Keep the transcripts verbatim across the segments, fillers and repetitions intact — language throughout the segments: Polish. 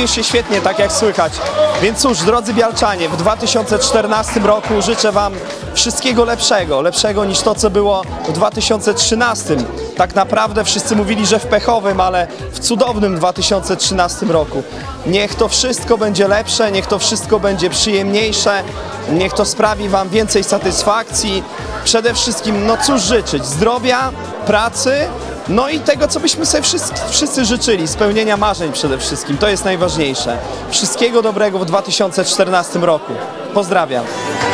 Czuję się świetnie, tak jak słychać. Więc cóż, drodzy Bialczanie, w dwa tysiące czternastym roku życzę Wam wszystkiego lepszego. Lepszego niż to, co było w dwa tysiące trzynastym. Tak naprawdę wszyscy mówili, że w pechowym, ale w cudownym dwa tysiące trzynastym roku. Niech to wszystko będzie lepsze, niech to wszystko będzie przyjemniejsze, niech to sprawi Wam więcej satysfakcji. Przede wszystkim, no cóż życzyć? Zdrowia, pracy, no i tego, co byśmy sobie wszyscy, wszyscy życzyli, spełnienia marzeń przede wszystkim, to jest najważniejsze. Wszystkiego dobrego w dwa tysiące czternastym roku. Pozdrawiam.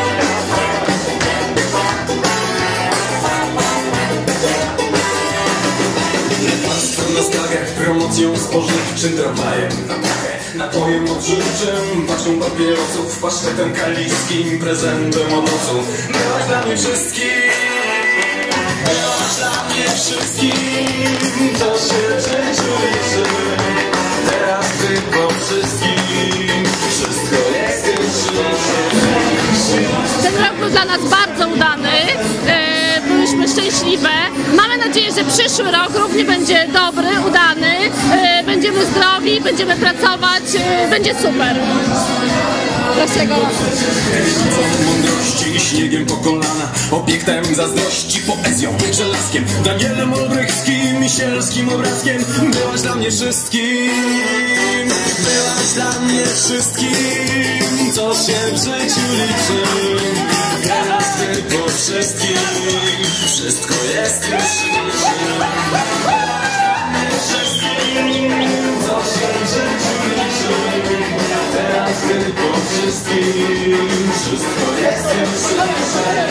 Na skagach promocją spożywczym, tramwajem na pachę, napojem odżywczym, paczką papierosów, pasztetem kaliskim, prezentem od nocu. Byłaś dla mnie wszystkim, byłaś dla mnie wszystkim, co się w życiu liczy. Teraz ty po wszystkim, wszystko jest już. Ten rok był dla nas bardzo udany, e, byliśmy szczęśliwe. Mamy nadzieję, że przyszły rok równie będzie dobry, udany, e, będziemy zdrowi, będziemy pracować, e, będzie super. Lepszego roku. Mądrości i śniegiem po kolana, obiektem zazdrości, poezją, żelazkiem, Danielem Olbrychskim i sielskim obrazkiem. Byłaś dla mnie wszystkim, byłaś dla mnie wszystkim, co się w życiu liczy. Teraz ty po wszystkim, wszystko jest już liczy. Byłaś dla mnie wszystkim, co się w życiu liczy. Teraz ty po wszystkim, wszystko jest już liczy.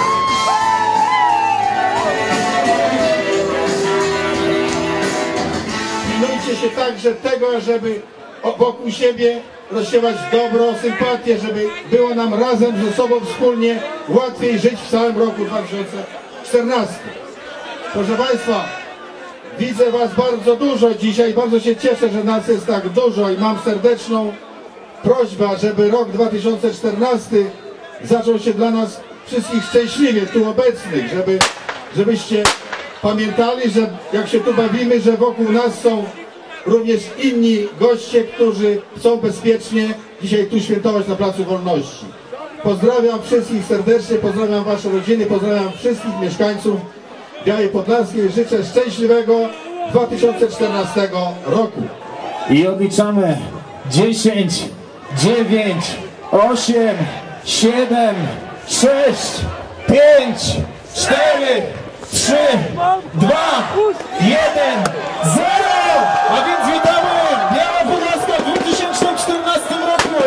Pilnujcie się także tego, żeby wokół siebie rozsiewać dobro, sympatię, żeby było nam razem ze sobą wspólnie łatwiej żyć w całym roku dwa tysiące czternastym. Proszę Państwa, widzę Was bardzo dużo dzisiaj, bardzo się cieszę, że nas jest tak dużo i mam serdeczną prośbę, żeby rok dwa tysiące czternasty zaczął się dla nas wszystkich szczęśliwie, tu obecnych, żeby, żebyście pamiętali, że jak się tu bawimy, że wokół nas są również inni goście, którzy chcą bezpiecznie dzisiaj tu świętować na Placu Wolności. Pozdrawiam wszystkich serdecznie, pozdrawiam Wasze rodziny, pozdrawiam wszystkich mieszkańców Białej Podlaskiej. Życzę szczęśliwego dwa tysiące czternastego roku. I odliczamy dziesięć, dziewięć, osiem, siedem, sześć, pięć, cztery, trzy, dwa, jeden, zero! A więc witamy Biała Podlaska w dwa tysiące czternastym roku!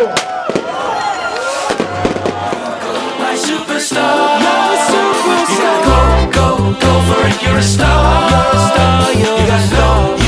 My superstar, you're a superstar. You gotta go, go, go for it. You're a star, you're a star. You gotta go.